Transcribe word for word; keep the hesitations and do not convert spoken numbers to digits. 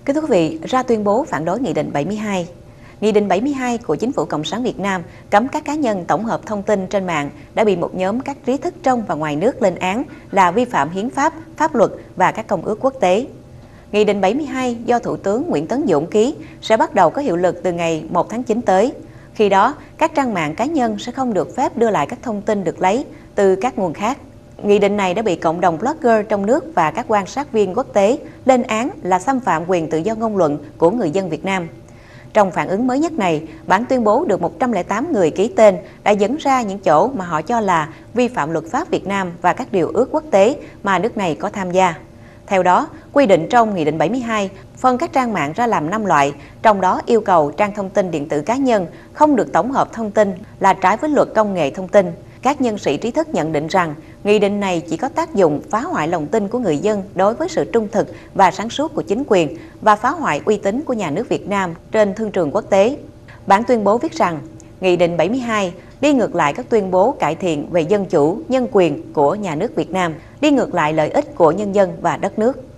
Kính thưa quý vị, ra tuyên bố phản đối Nghị định bảy mươi hai. Nghị định bảy mươi hai của Chính phủ Cộng sản Việt Nam cấm các cá nhân tổng hợp thông tin trên mạng đã bị một nhóm các trí thức trong và ngoài nước lên án là vi phạm hiến pháp, pháp luật và các công ước quốc tế. Nghị định bảy mươi hai do Thủ tướng Nguyễn Tấn Dũng ký sẽ bắt đầu có hiệu lực từ ngày một tháng chín tới. Khi đó, các trang mạng cá nhân sẽ không được phép đưa lại các thông tin được lấy từ các nguồn khác. Nghị định này đã bị cộng đồng blogger trong nước và các quan sát viên quốc tế lên án là xâm phạm quyền tự do ngôn luận của người dân Việt Nam. Trong phản ứng mới nhất này, bản tuyên bố được một trăm lẻ tám người ký tên đã dẫn ra những chỗ mà họ cho là vi phạm luật pháp Việt Nam và các điều ước quốc tế mà nước này có tham gia. Theo đó, quy định trong Nghị định bảy mươi hai phân các trang mạng ra làm năm loại, trong đó yêu cầu trang thông tin điện tử cá nhân không được tổng hợp thông tin là trái với luật công nghệ thông tin. Các nhân sĩ trí thức nhận định rằng, nghị định này chỉ có tác dụng phá hoại lòng tin của người dân đối với sự trung thực và sáng suốt của chính quyền và phá hoại uy tín của nhà nước Việt Nam trên thương trường quốc tế. Bản tuyên bố viết rằng, Nghị định bảy mươi hai đi ngược lại các tuyên bố cải thiện về dân chủ, nhân quyền của nhà nước Việt Nam, đi ngược lại lợi ích của nhân dân và đất nước.